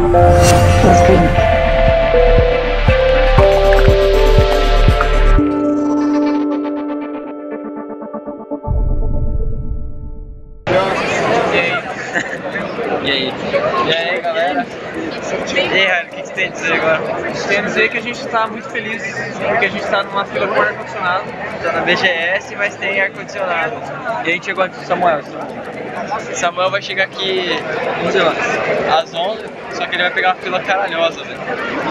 E aí? E aí, galera? E aí, Ryan, o que você tem a dizer agora? Tenho a dizer que a gente está muito feliz porque a gente está numa fila com ar-condicionado. Tá na BGS, mas tem ar-condicionado. E a gente chegou antes do Samuel. Samuel vai chegar aqui 11 horas. às 11, só que ele vai pegar uma fila caralhosa, velho.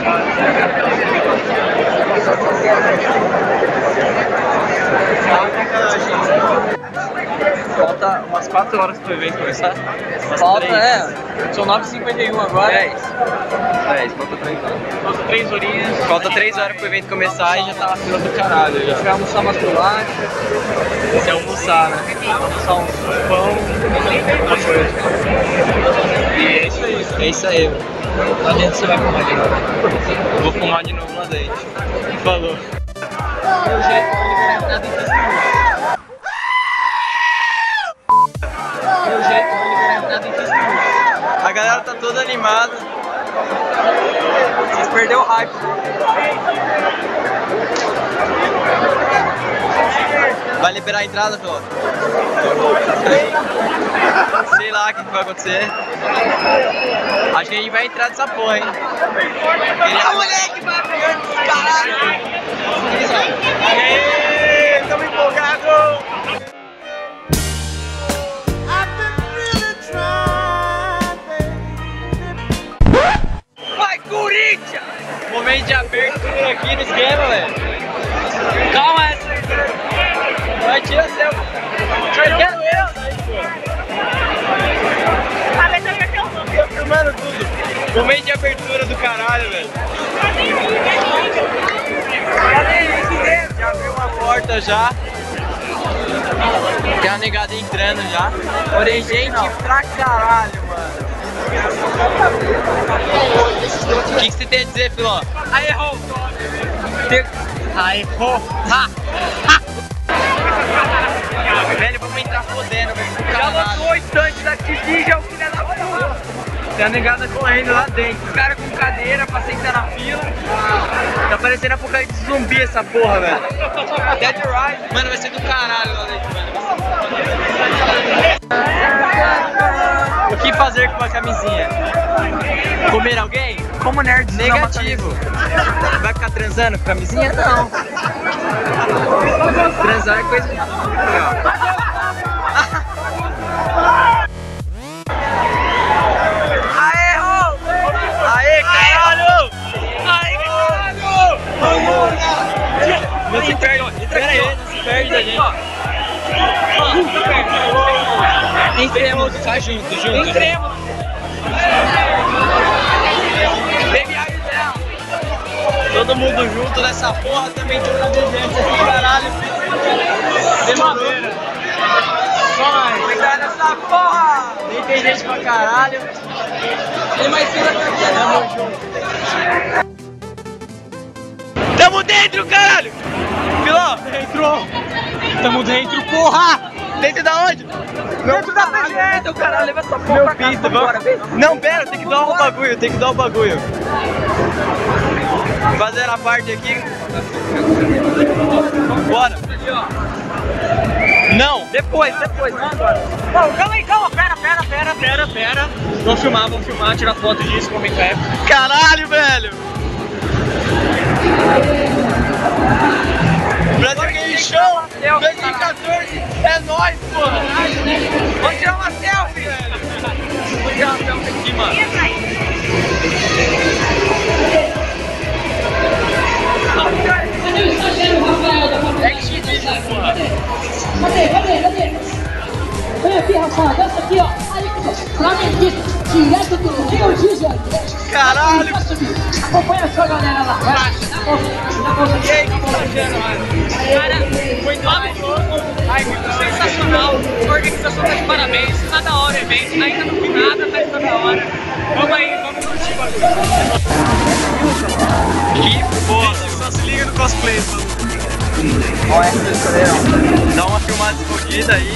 Falta umas 4 horas pro evento começar. Falta, 3. São 9h51 agora. 10, falta 3 horas. Falta 3 horinhas. Falta 3 horas pro evento começar e já tá na fila do caralho já. Vai almoçar umas bolachas. Se almoçar, né? Almoçar um pão. Uma coisa. E é isso aí. É isso aí, velho. Lá dentro você vai fumar de novo. Eu vou fumar de novo lá dentro. Falou. Meu jeito de liberar a entrada em 15 minutos. Meu jeito de liberar a entrada em 15 minutos. A galera tá toda animada. Vocês perderam o hype. Vai liberar a entrada, Flor? Sei lá o que vai acontecer. Acho que a gente vai entrar nessa porra, hein? Ah, moleque, vai pegando esse caralho! Aê, tamo empolgado! Vai, Corinthians! Momento de abertura aqui no esquema, velho. Calma essa aí, vai, tira seu. Tira eu. Tô filmando tudo. Momento de abertura do caralho, velho. Já abriu uma porta já. Tem uma negada entrando já. Tem gente pra caralho, mano. O que você tem a dizer, Filó? Aí errou. Aí, errou. Ha! Ha! Velho, vamos entrar fodendo, velho. Já lotou o estante da Titi, já é o filho da puta. Tem a negada correndo lá dentro. O cara com cadeira pra sentar na fila. Tá parecendo apocalipse zumbi essa porra, velho. Dead Rise. Mano, vai ser do caralho lá dentro, velho. O que fazer com uma camisinha? Comer alguém? Como nerd Negativo. Vai ficar transando com camisinha? Não. Transar é coisa legal. Aê, Rô! Aê, caralho! Aê, caralho! Não se perde, pera aí, não se perde da gente. Entremos, sai junto. Entremos. Todo mundo junto nessa porra, também tem uma gente aqui, caralho. Demorou. Só mais. Cuidado nessa porra! Nem tem gente pra caralho. Tem mais fila que aqui, tamo junto. Tamo dentro, caralho! Filó! Entrou. Tamo dentro, porra! Dentro da onde? Dentro da BGS, caralho. Leva essa porra Meu pra casa, pista, vambora, vem. Não, pera, tem que dar o bagulho, Fazer a parte aqui. Bora. Não. Depois, não agora. Não, calma aí, pera. Vamos filmar, tirar foto disso, momento épico. Caralho, velho. Brasil Game Show 2014 é nóis, porra. Vamos tirar uma selfie, velho. Vou tirar uma selfie aqui, mano. Cadê? Vem aqui, Rafael, desce aqui, ó. Aí, flamenguista, direto do Rio de Janeiro. Caralho! Acompanha a sua galera lá, vai. E aí, o que você tá achando, mano? Cara, muito absurdo. Ai, muito sensacional. A organização tá de parabéns. Tá da hora o evento. Ainda não vi nada, mas tá da hora. Vamos aí, vamos curtir o bagulho. Que foda, só se liga no cosplay, mano. Dá uma filmada escondida aí.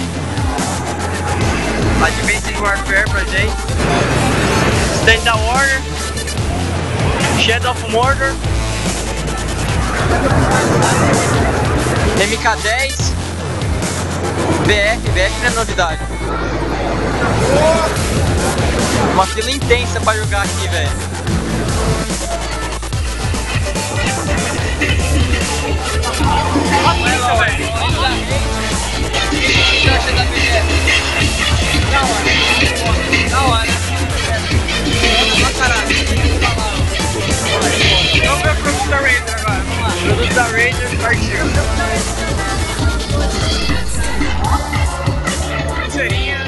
Advanced Warfare pra gente. Stand da Warner. Shadow of Mordor, MK10, BF não é novidade. Uma fila intensa pra jogar aqui, velho. Olha isso, velho. O que você acha da BGS? Da hora. Pra caralho. Vamos ver o produto da Razer agora. Vamos lá. O produto da Razer partiu. Pulseirinha.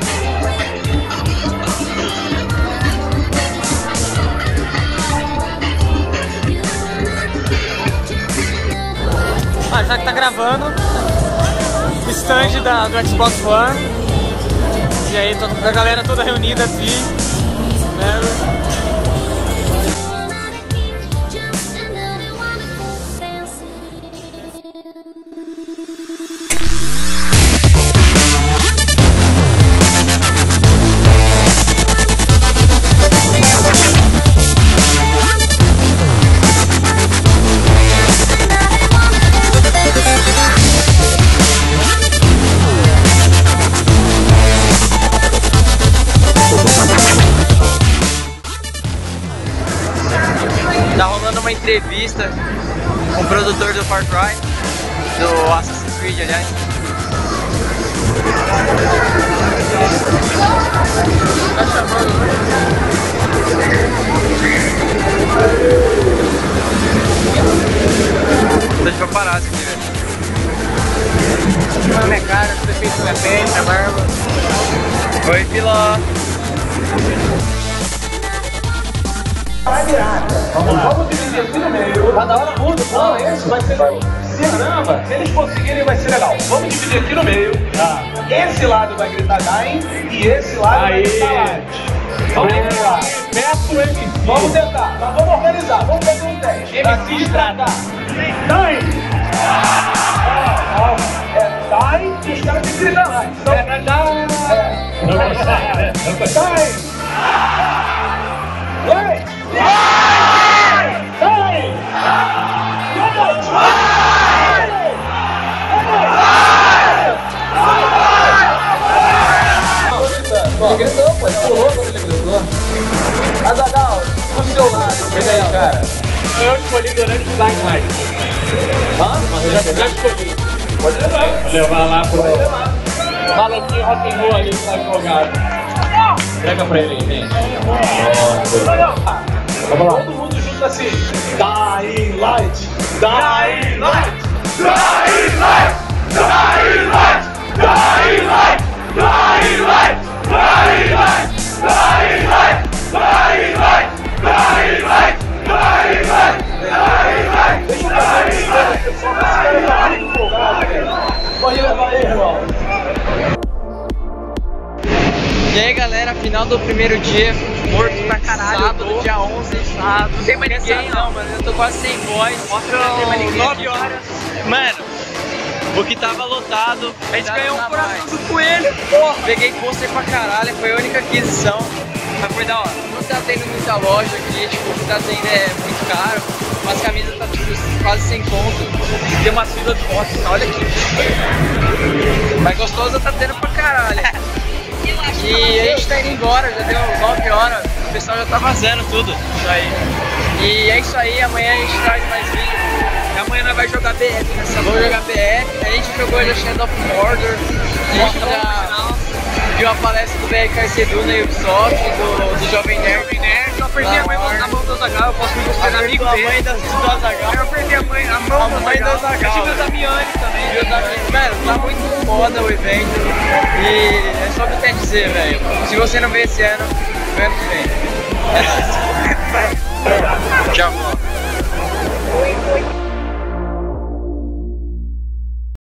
Já que tá gravando o stand do Xbox One. E aí, a galera toda reunida aqui, né? Tá rolando uma entrevista com o produtor do Far Cry, do Assassin's Creed, aliás. Tá chamando. Tô de paparazzi aqui, velho. Na minha cara, prefeito minha pele, minha barba. Oi, Piló. Vamos dividir aqui no meio. Cada hora muda. Não, esse vai ser. Caramba, se eles conseguirem vai ser legal. Vamos dividir aqui no meio. Esse lado vai gritar Dying e esse lado vai gritar Light. Vamos tentar. Vamos tentar. Mas vamos organizar. Vamos fazer um teste. MC tratar. Dying. É Dying e os caras têm que gritar Light. Então, é Dying. Dying. Light. Ele gritou, pô, ele pulou quando ele gritou. Azaghal, do seu lado. Vem aí, cara. Eu escolhi durante o Black Light. Eu já escolhi. Pode levar. Vou levar lá pro maluquinho rock and roll ali que tá jogado. Pega pra ele aí, gente. Vamos lá. Todo mundo junto assim. Dying Light. Dying Light. Dying Light. Dying Light. Dying Light. Dying Light. Dying Light. Dying Light. Dying Light. Dying Light. Dying Light. Dying Light. Deixa eu fazer esse cara, pessoal. Esse cara tá muito empolgado, velho. Pode levar aí, irmão. E aí, galera, final do primeiro dia, morto pra caralho. Sábado, dia 11, sábado. Não tem mais ninguém, não, mano. Eu tô quase sem voz. Mostra o 9 horas. Mano, o que tava lotado. A gente ganhou um coração do coelho. Porra, peguei pôster pra caralho, foi a única aquisição. Mas foi da hora. Não tá tendo muita loja aqui, tipo, o que tá tendo é muito caro. As camisas tá tudo quase sem conto. Tem uma fila de fotos, olha aqui. Mas gostosa tá tendo pra caralho. E a gente tá indo embora, já deu 9 horas, o pessoal já tá vazando tudo. Isso aí. E é isso aí, amanhã a gente traz mais vídeo. E amanhã nós vamos jogar BF nessa. Vamos jogar BF, a gente jogou já Shadow of Mordor, a gente já viu a palestra do BRKC na Ubisoft, do Jovem Nerd. Eu perdi a mãe na mão do Azaghal, eu posso me considerar amigo dele. A mãe do Azaghal. Eu perdi a mãe, a mão do Azaghal. Eu tive o Damiani também. Mano, tá muito foda o evento. E é só o que eu tenho a dizer, velho. Se você não vê esse ano, vem ano que vem. É nóis. Tchau.